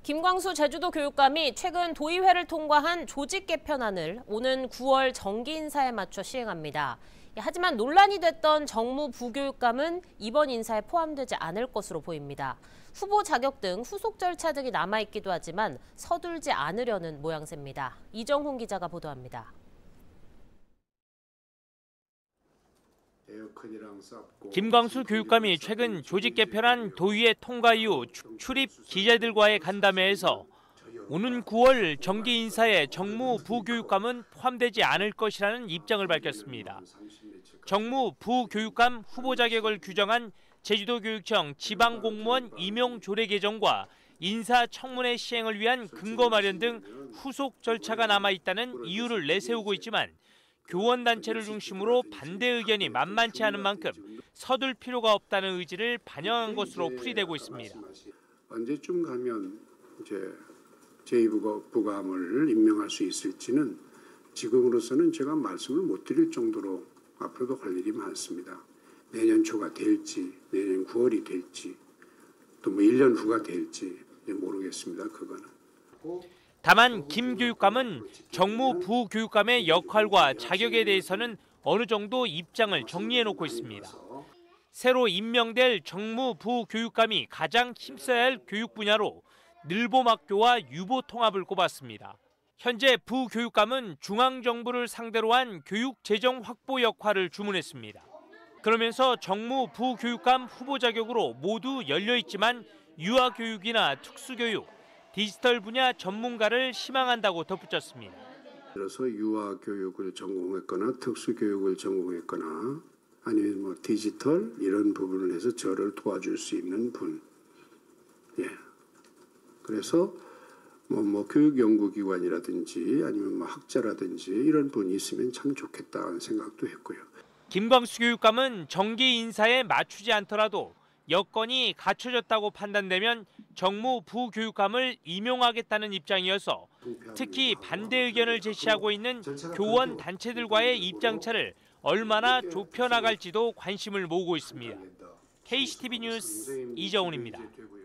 김광수 제주도 교육감이 최근 도의회를 통과한 조직 개편안을 오는 9월 정기 인사에 맞춰 시행합니다. 하지만 논란이 됐던 정무 부교육감은 이번 인사에 포함되지 않을 것으로 보입니다. 후보 자격 등 후속 절차 등이 남아있기도 하지만 서둘지 않으려는 모양새입니다. 이정훈 기자가 보도합니다. 김광수 교육감이 최근 조직 개편안 도의회 통과 이후 출입 기자들과의 간담회에서 오는 9월 정기 인사에 정무 부교육감은 포함되지 않을 것이라는 입장을 밝혔습니다. 정무 부교육감 후보 자격을 규정한 제주도교육청 지방공무원 임용 조례 개정과 인사청문회 시행을 위한 근거 마련 등 후속 절차가 남아있다는 이유를 내세우고 있지만 교원단체를 중심으로 반대 의견이 만만치 않은 만큼 서둘 필요가 없다는 의지를 반영한 것으로 풀이되고 있습니다. 언제쯤 가면 이제 제2부감을 임명할 수 있을지는 지금으로서는 제가 말씀을 못 드릴 정도로 앞으로도 할 일이 많습니다. 내년 초가 될지, 내년 9월이 될지, 또 뭐 1년 후가 될지 모르겠습니다. 그거는. 다만 김 교육감은 정무 부교육감의 역할과 자격에 대해서는 어느 정도 입장을 정리해놓고 있습니다. 새로 임명될 정무 부교육감이 가장 힘써야 할 교육 분야로 늘봄학교와 유보통합을 꼽았습니다. 현재 부교육감은 중앙정부를 상대로 한 교육 재정 확보 역할을 주문했습니다. 그러면서 정무 부교육감 후보 자격으로 모두 열려있지만 유아교육이나 특수교육, 디지털 분야 전문가를 희망한다고 덧붙였습니다. 그래서 유아교육을 전공했거나 특수교육을 전공했거나 아니면 뭐 디지털 이런 부분을 해서 저를 도와줄 수 있는 분. 예. 그래서 뭐 교육연구기관이라든지 아니면 뭐 학자라든지 이런 분이 있으면 참 좋겠다는 생각도 했고요. 김광수 교육감은 정기 인사에 맞추지 않더라도 여건이 갖춰졌다고 판단되면 정무 부교육감을 임용하겠다는 입장이어서 특히 반대 의견을 제시하고 있는 교원 단체들과의 입장차를 얼마나 좁혀나갈지도 관심을 모으고 있습니다. KCTV 뉴스 이정훈입니다.